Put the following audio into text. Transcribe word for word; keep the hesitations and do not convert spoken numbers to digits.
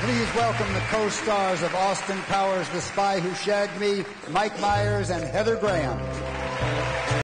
Please welcome the co-stars of Austin Powers, The Spy Who Shagged Me, Mike Myers and Heather Graham.